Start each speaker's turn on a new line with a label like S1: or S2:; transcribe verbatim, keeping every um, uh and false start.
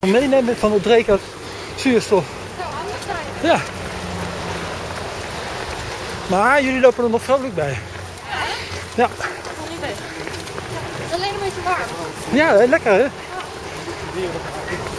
S1: Meenemen van het Drekert zuurstof. Ja. Maar jullie lopen er nog vrolijk bij. Ja.
S2: Het is alleen een beetje warm.
S1: Ja, lekker hè?